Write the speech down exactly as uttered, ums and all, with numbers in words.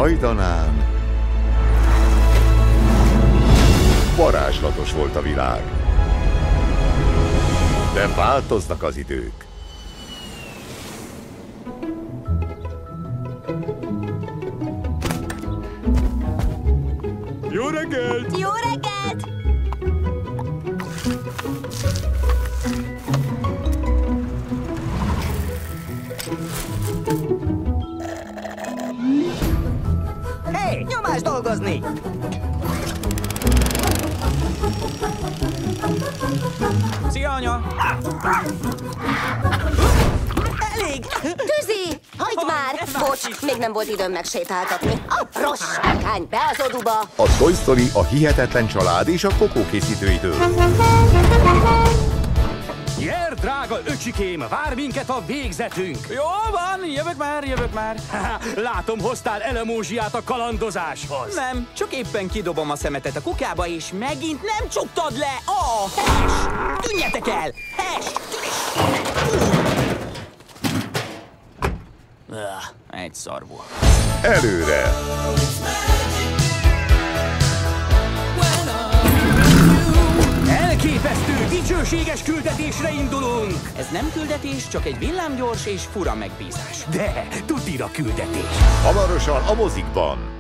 hajdanán. Varázslatos volt a világ. De változnak az idők. Jó reggelt! Jó reggelt! Hé, nyomás dolgozni! Szia, anya! Elég! Tüzi! Hagyd már! Bocs, még nem volt időm megsétáltatni. A rosszakány, be az oduba! A Toy Story a hihetetlen család és a Kokó készítőitől. Gyer, drága öcsikém, vár minket a végzetünk! Jó van, jövök már, jövök már. Látom, hoztál elemózsiát a kalandozáshoz. Nem, csak éppen kidobom a szemetet a kukába, és megint nem csuktad le a hes! Tűnjetek el! Hes! Öh, egy szarból. Előre! Elképesztő, dicsőséges küldetésre indulunk! Ez nem küldetés, csak egy villámgyors és fura megbízás. De, tudira küldetés! Hamarosan a mozikban!